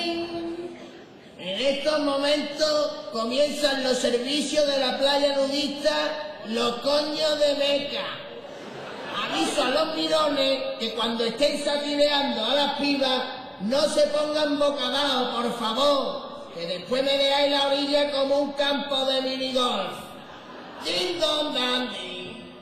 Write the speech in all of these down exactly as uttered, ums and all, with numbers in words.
din. En estos momentos comienzan los servicios de la playa nudista Los Coños de Meca. Aviso a los mirones que cuando estén satireando a las pibas no se pongan boca abajo, por favor, que después me dejáis la orilla como un campo de minigolf. Din don dan din.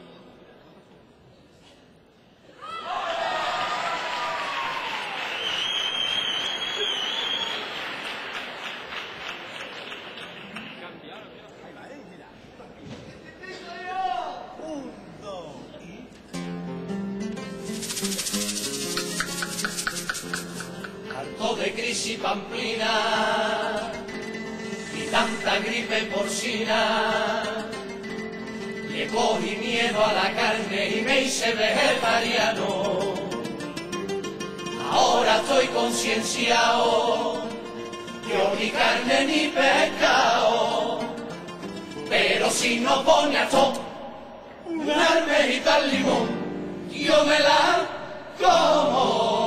De crisis pamplina y tanta gripe porcina, le cogí miedo a la carne y me hice vegetariano. Ahora estoy concienciado, yo ni carne ni pescado, pero si no pone a todo una almejita al limón, yo me la como.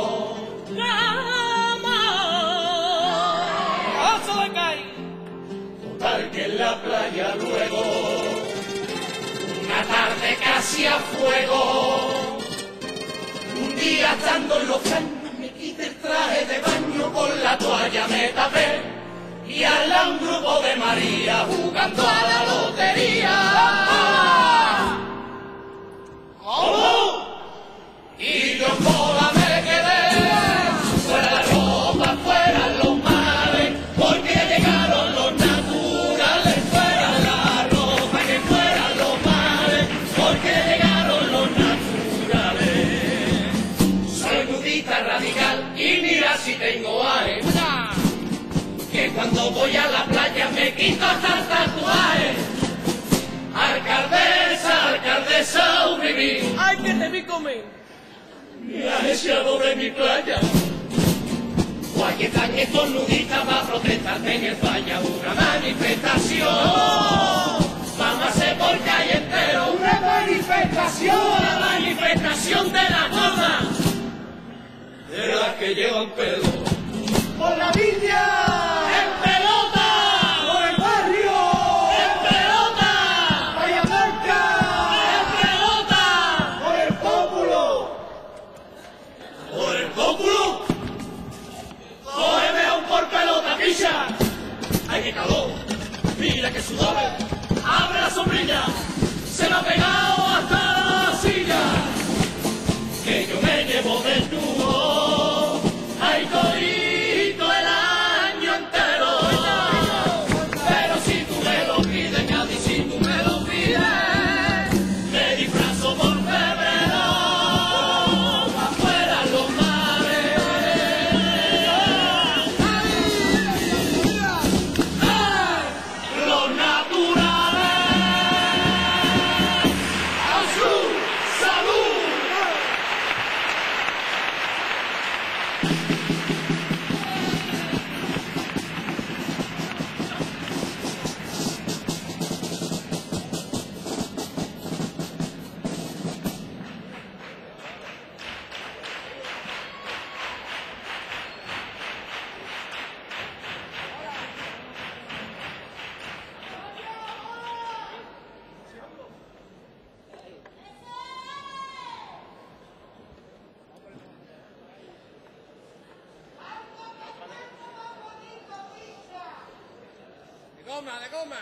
Total que en la playa luego, una tarde casi a fuego, un día estando en los caños me quité el traje de baño, con la toalla me tapé y al lado un grupo de María jugando a la lotería. ¿Cómo? Y yo sola me quedé, fuera la ropa, fuera los mares, porque llegaron los naturales, fuera la ropa, que fueran los mares, porque llegaron los naturales. Soy nudista radical y mira si tengo aire, que cuando voy a la playa me quito hasta el tatuaje. Alcaldesa, alcaldesa, un vivir. ¡Ay, que te vi comer! Me has echado de mi playa. O aquí están estos nudistas para protestarte en el falla. Una manifestación. Vamos a hacer por calle entero una manifestación. La manifestación de la goma, de las que llevan pelo. Por la villa. En pelota. Por el barrio. En pelota. Vaya marca. En pelota. Por el pópulo. Por el pópulo. Cógeme un por pelota, picha. Ay, qué calor. Mira que sudor. Abre la sombrilla. Se me ha pegado hasta la silla. Que yo me llevo desnudo. Ay, todito el año entero. Pero si tú me lo pides, Cádiz, si tú me lo pides, me disfrazo por febrero. Afuera los mares. Los naturales. ¡Azul! ¡Salud! ¡De goma, de goma!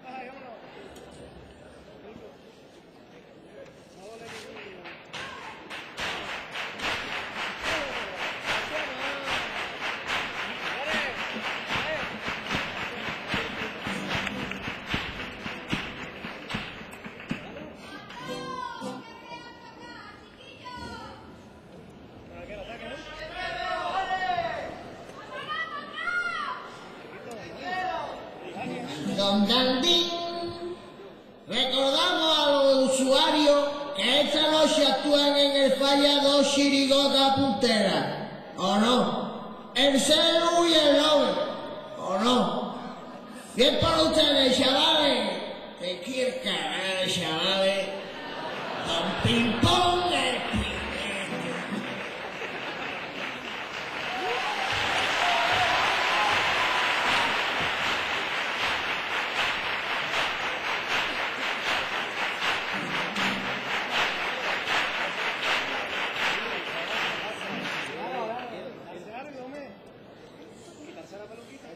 Don Dandín, recordamos a los usuarios que esta noche actúan en el falla dos chirigotas punteras, ¿o no? El Celu y el Lover, ¿o no? Bien por ustedes, chavales. Te quiero cagar, chavales. Don Pimpón el Pin. 哎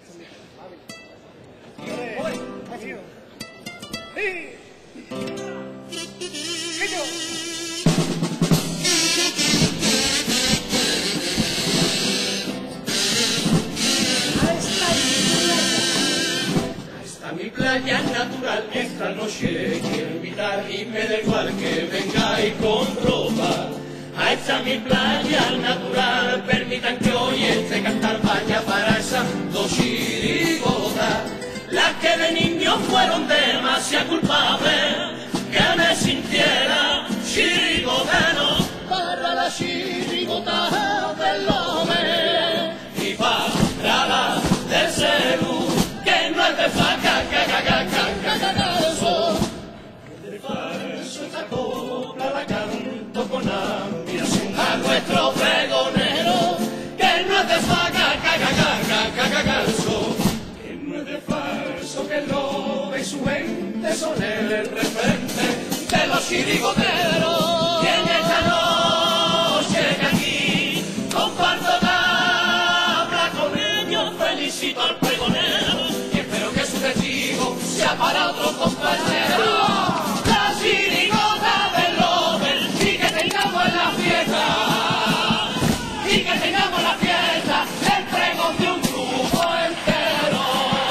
Mi playa natural esta noche quiero invitar y me da igual que vengáis con ropa. A esta mi playa natural permitan que hoy este cantar vaya para esas dos chirigotas, las que de niño fueron demasiado culpables, que me sintiera chirigotano para la chirigota del hombre y para la del celu. No es de faca, caca, caca, caca, eso. De falso esta copla la canto con admiración a nuestro pregonero. Que no es de faca, caca, caca, caca, eso. Que no es de falso, que lo ve su gente son el referente de los chirigoteros. Y en esta noche que aquí comparto tabla con ellos, felicito al pregonero. Ya para otro compañero, la chirigota del Nobel, y que tengamos en la fiesta, y que tengamos en la fiesta el pregón de un grupo entero.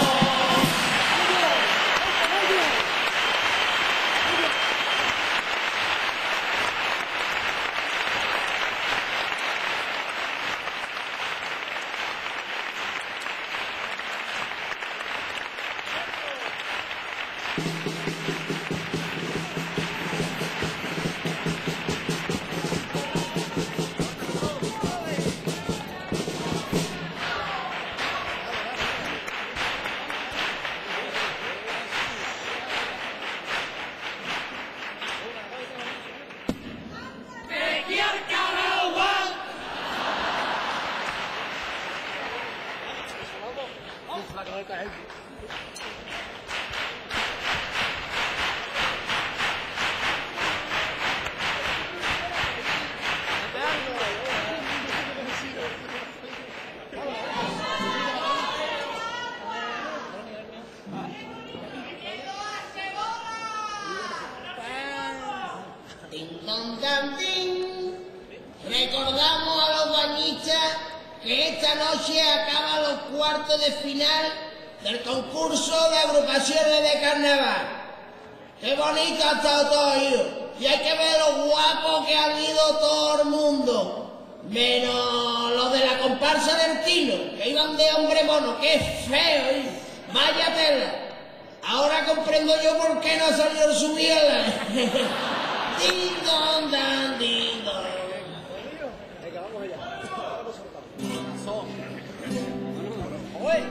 Recordamos a los bañistas que esta noche acaba los cuartos de final del concurso de agrupaciones de carnaval. Qué bonito ha estado todo ello. Y hay que ver lo guapo que ha ido todo el mundo. Menos los de la comparsa del Tino, que iban de hombre mono. ¡Qué feo! ¿eh? Vaya tela. Ahora comprendo yo por qué no salió su biela. Ding dong, dan, ding dong. Venga, vamos allá. Son. Oye.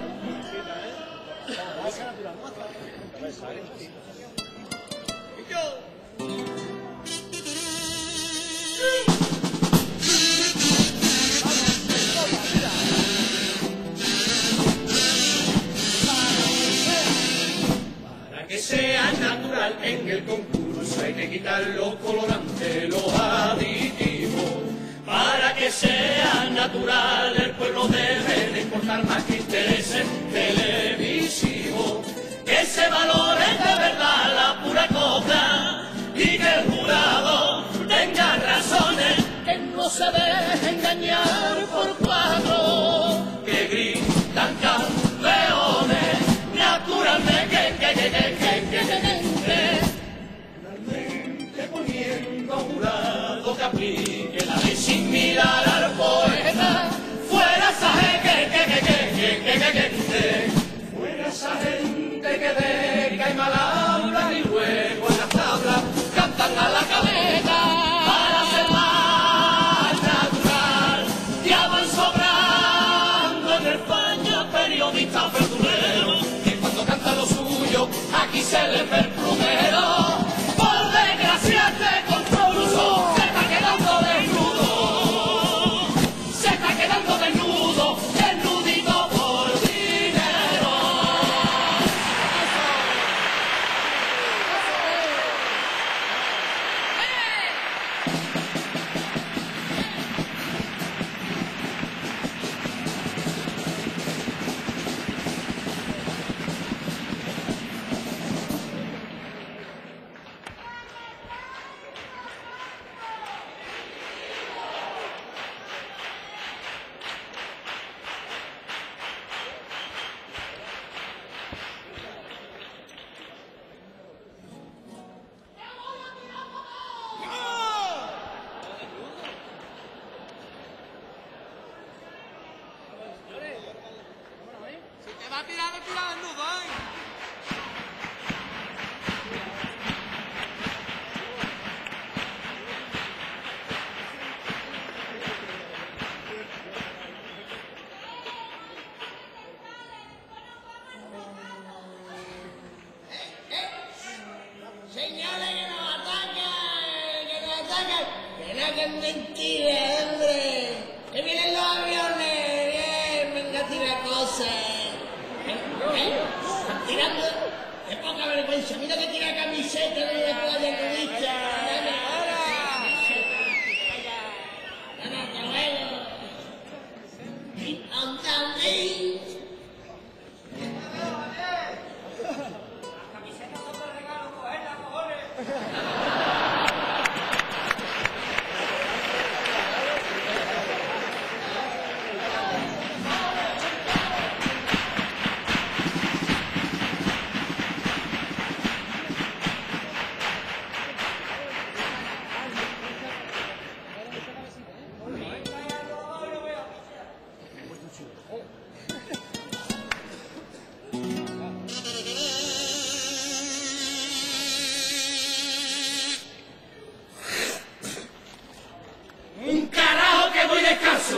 Para que sea natural en el concurso hay que quitar los colorantes, los aditivos. Para que sea natural el pueblo debe de importar más que intereses televisivos. Que se valore de verdad la pura copla y que el jurado tenga razones, que no se deje engañar por cuatro que gritan campeones. Naturalmente, que, que, que, que, que, que, que, naturalmente poniendo a un jurado que aplique la ley sin mirar al poeta. Fuera esa gente, que, que, que, que, que, que, que, que, fuera esa gente que deja y mal hablan y luego en las tablas cantan a la cabeza. Para ser más natural, ya van sobrando en España periodistas verduleros, que cuando cantan lo suyo aquí se les ve el plumero. Por desgracia este concurso se está quedando desnudo, se está quedando desnudo, desnudito por dinero. va a tirar de tirar desnudo, ¿eh? Señores, que nos atacan, que nos atacan. Que no, que es mentira, hombre. Que vienen los aviones, bien, venga a tirar cosas. ¿Eh? ¿Eh? ¿Están tirando? Qué poca vergüenza. Mira que tira camiseta de la playa nudista. Gana, qué bueno. ¿Y dónde andéis? Un carajo que voy descalzo.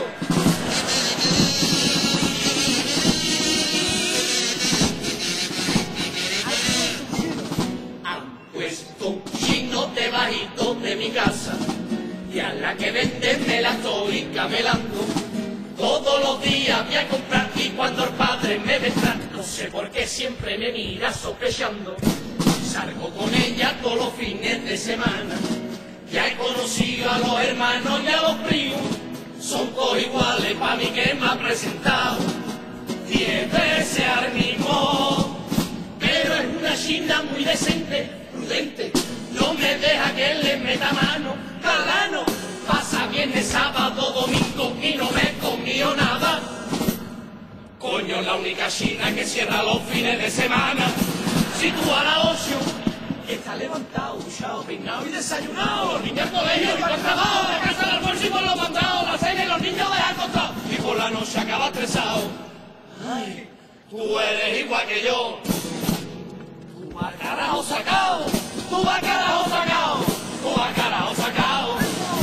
Han puesto un chino de bajito de mi casa y a la que venden me la estoy camelando. Todos los días voy a comprar y cuando el padre me vendrá, no sé por qué siempre me mira sospechando. Salgo con ella todos los fines de semana. Ya he conocido a los hermanos y a los primos, son todos iguales pa' mí que me ha presentado. Diez veces al mismo, pero es una china muy decente, prudente, no me deja que le meta mano. Calano, pasa viernes, sábado, domingo y no me he comido nada. Coño, la única china que cierra los fines de semana. Si tú a las ocho está levantado, duchado, peinado y desayunado. Los niños al colegio y para el trabajo, la casa del almuerzo y por los mandados, la cena y los niños de acostado. Y por la noche acaba estresado. Ay, tú eres igual que yo. Tú a carajo sacado, tú a carajo sacado, tú a carajo sacado.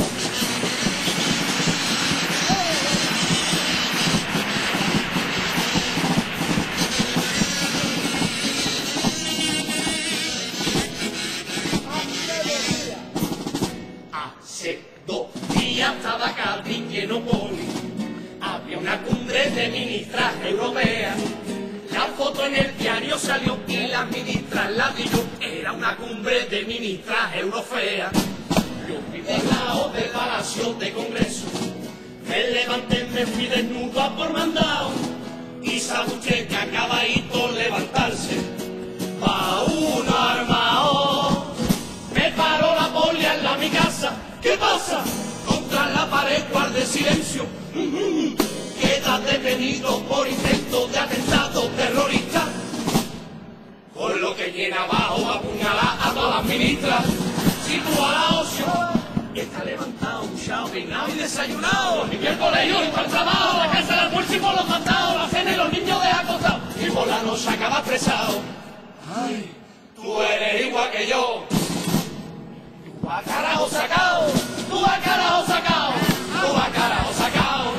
Hace dos días estaba Cádiz lleno poli. Había una cumbre de ministras europeas. La foto en el diario salió y la ministra la dijo. Era una cumbre de ministras europeas. Yo fui del lado del Palacio de Congreso. Me levanté, me fui desnudo a por mandado. Y sabe usted que acabadito levantarse. Pa' uno armado. Me paró la polia en la mi casa. ¿Qué pasa? Contra la pared guarde silencio. Queda detenido por intento de atentado terrorista. Por lo que llena abajo apuñalar a todas las ministras. Si tú a las ocho está levantado, duchado, peinado y desayunado. Los niños al colegio y para el trabajo, la casa del almuerzo y por los mandados, la cena y los niños de acostados. Y por la noche acaba estresado. Ay, tú eres igual que yo. Tú a carajo sacado, tú a carajo sacado, tú a carajo sacado.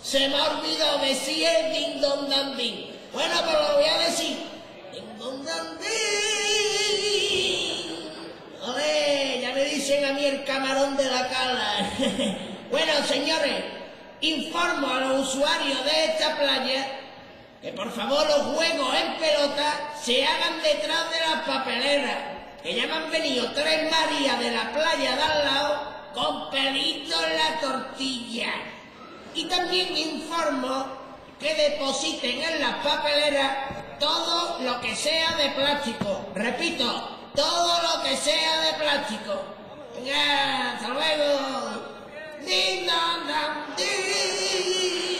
Se me ha olvidado decir el din don dan din. Bueno, pero lo voy a decir. Din don dan din. Joder, ya me dicen a mí el camarón de la cala. Bueno, señores, informo a los usuarios de esta playa que por favor los juegos en pelota se hagan detrás de las papeleras, que ya me han venido tres Marías de la playa de al lado con pelitos en la tortilla. Y también informo que depositen en las papeleras todo lo que sea de plástico. Repito, todo lo que sea de plástico. Venga, hasta luego. Din, don, dan, din.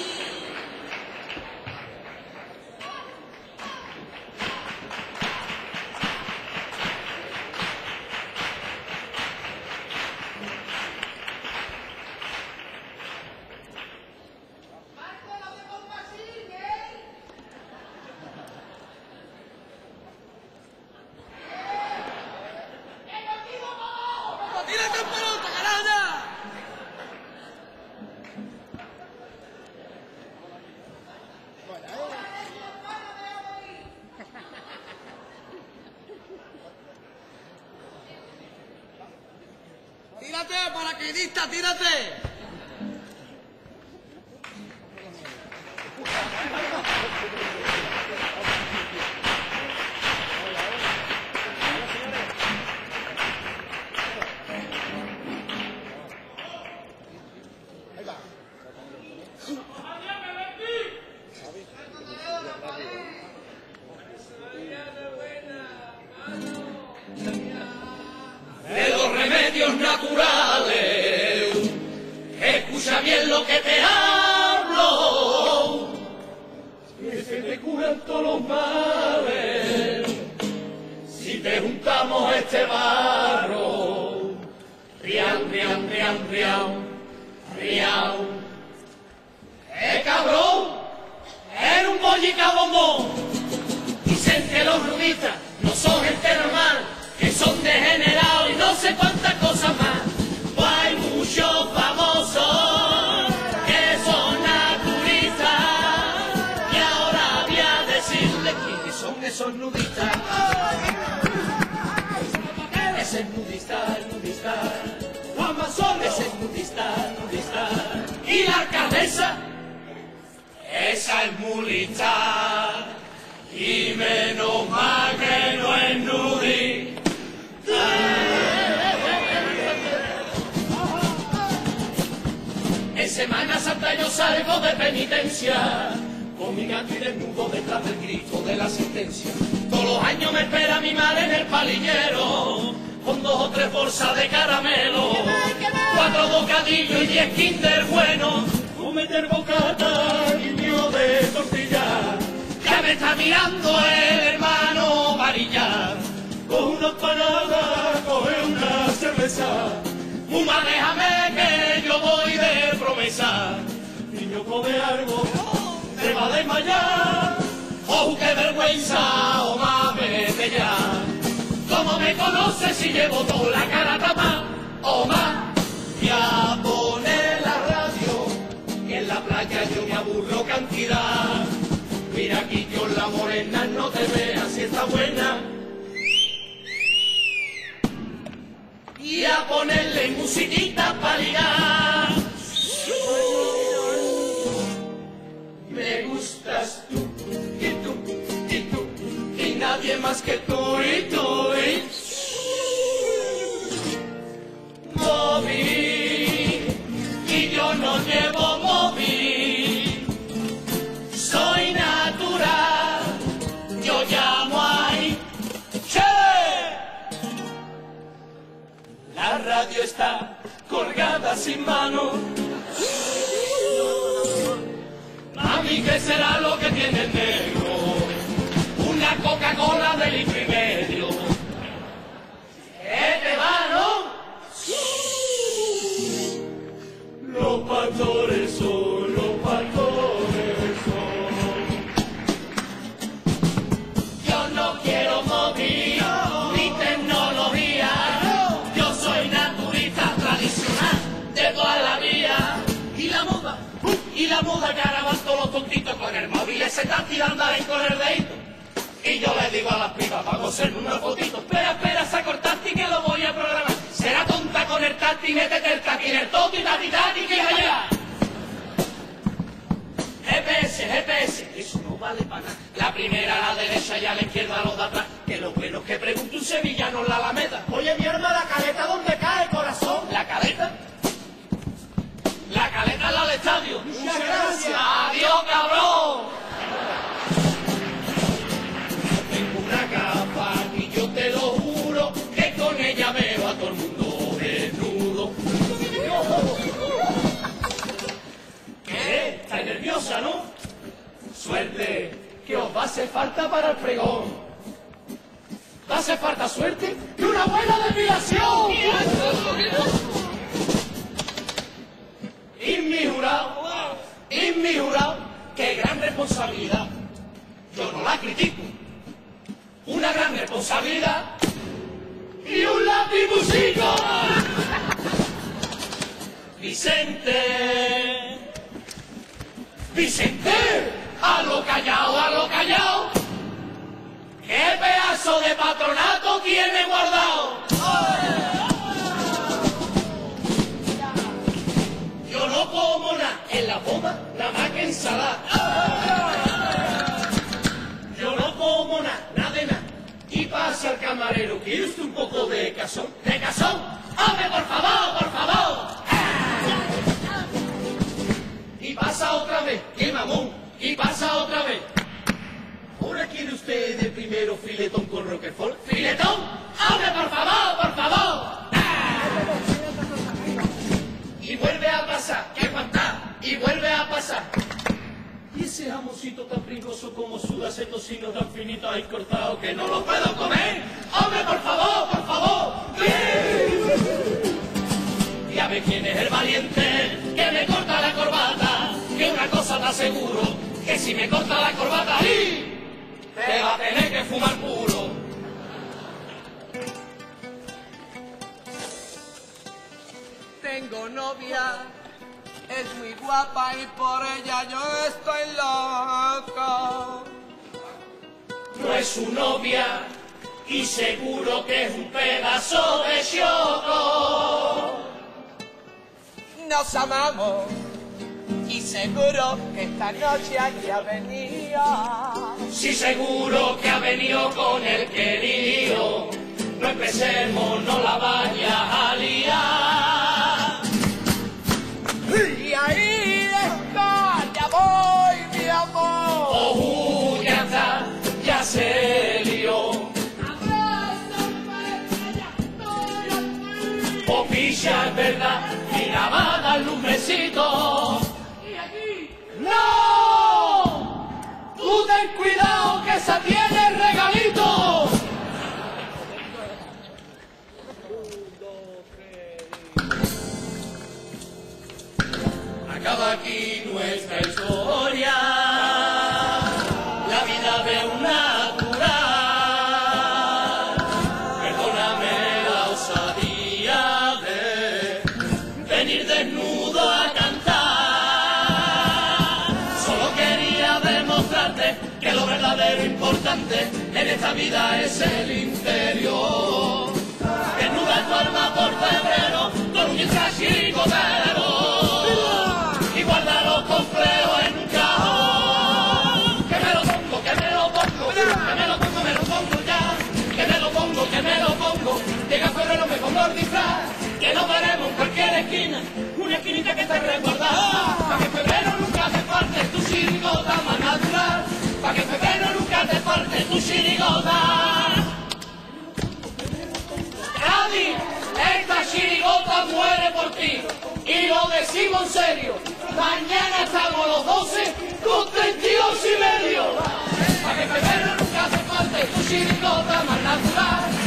¡Tírate en pelota, canalla! ¡Tírate, paracaidista, tírate! De los remedios naturales, escucha bien lo que te hablo, que se te curan todos los males, si te juntamos este barro, rian, rian, rian, rian, rian, ¡eh, cabrón! ¡Era un bollica bombón! Dicen que los nudistas no son gente normal, que son degenerados y no sé cuántas cosas más. Pues hay muchos famosos que son naturistas y ahora voy a decirles quiénes son esos nudistas. Ese es nudista, el nudista, Juanma Solo, ese es nudista, nudista. Y la alcaldesa, esa es mulita. Y menos mal que no es nudista. En Semana Santa yo salgo de penitencia, con mi gato y desnudo detrás del grito de la sentencia. Todos los años me espera mi madre en el palillero, con dos o tres bolsas de caramelo, cuatro bocadillos y diez Kinder buenos, un meter bocata y mío de tortilla. Ya me está mirando el hermano Varilla, con una panada, coge una cerveza. Muma, déjame que yo voy de promesa. Niño, come algo, te va a desmayar. ¡Oh, qué vergüenza! ¡Oh, mames, vete ya! ¿Cómo me conoces si llevo toda la cara tapada? ¡Oh, ma! Y a poner la radio, que en la playa yo me aburro cantidad. Mira aquí yo la morena, no te veas si está buena. Y a ponerle musiquita para ligar. Me gustas tú, y tú, y tú, y nadie más que tú, y tú, y móvil, y yo no llevo móvil, soy natural, yo llamo ahí, che. La radio está colgada sin mano. Mami, ¿qué será lo que tiene el negro? Una Coca-Cola de litro y medio. ¿Qué te va, no? Los pastores son, los pastores son. Yo no quiero móvil, ni tecnología. Yo soy naturista tradicional de toda la vida. Y la moda, uh, y la moda que tontito con el móvil se está tirando a con el dedito. Y yo le digo a las pibas, vamos a hacerme una fotito. Espera, espera, saco el táctil que lo voy a programar. Será tonta con el táctil, métete el táctil, el toti, tati, tati, que allá. G P S, G P S, eso no vale para nada. La primera a la derecha y a la izquierda los de atrás. Que lo bueno es que pregunta un sevillano en la Alameda. Oye, mi arma, ¿la caleta dónde cae, corazón? ¿La caleta? La caleta es la del estadio. Muchas gracias. Adiós, cabrón. Tengo una capa y yo te lo juro que con ella veo a todo el mundo desnudo. ¿Qué? ¿Estás nerviosa, no? Suerte, que os va a hacer falta para el pregón. ¿Va a hacer falta suerte? ¡Y una buena depilación! Y mi jurado, y mi jurado, qué gran responsabilidad. Yo no la critico. Una gran responsabilidad y un lápiz musico. Vicente, Vicente, a lo callao, a lo callao. ¿Qué pedazo de patronato tiene guardado? Yo no como nada en la boda, nada más que ensalada. Yo no como nada, nada de nada. Y pasa el camarero, ¿quiere usted un poco de cazón? ¿De cazón? ¡Hombre, por favor, por favor! Y pasa otra vez, ¡qué mamón! Y pasa otra vez. ¿Ahora quiere usted de primero filetón con Roquefort? ¿Filetón? ¡Hombre, por favor, por favor! Y vuelve a pasar, ¡qué fantasía! Y vuelve a pasar. Y ese jamoncito tan pringoso como suda ese tocino tan finito ahí cortado que no lo puedo comer. ¡Hombre, por favor, por favor! Y a ver quién es el valiente que me corta la corbata. Que una cosa te aseguro, que si me corta la corbata ahí, te va a tener que fumar puro. Tengo novia, es muy guapa y por ella yo estoy loco. No es su novia y seguro que es un pedazo de choco. Nos amamos y seguro que esta noche aquí ha venido. Sí, seguro que ha venido con el querido. No empecemos, no la vaya a liar. Y ahí está, ya voy, mi amor. Oh, ya está, ya se lió. Oh, picha, es verdad, mira, va a darle un besito. Y aquí, ¡no! Tú ten cuidado que esa tiene el regalito. Acaba aquí nuestra historia, la vida de un natural. Perdóname la osadía de venir desnudo a cantar. Solo quería demostrarte que lo verdadero importante en esta vida es el interior. Desnuda tu alma por febrero con un disfraz chirigotero. Y guarda los complejos en un cajón. Que me lo pongo, que me lo pongo, que me lo pongo, me lo pongo ya. Que me lo pongo, que me lo pongo. Llega febrero, me pongo el disfraz. Que nos veremos en cualquier esquina, una esquinita que esté resguardada. Pa' que febrero nunca te falte tu chirigota más natural. Pa' que febrero nunca te falte tu chirigota. Cádiz, esta chirigota muere por ti. Y lo decimos en serio. Mañana estamos los doce con treinta y dos y medio. Para que febrero nunca te falte tu chirigota más natural.